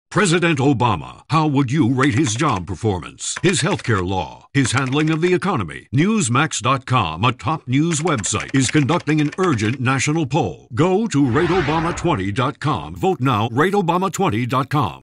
President Obama, how would you rate his job performance, his healthcare law, his handling of the economy? Newsmax.com, a top news website, is conducting an urgent national poll. Go to rateobama20.com. Vote now, rateobama20.com.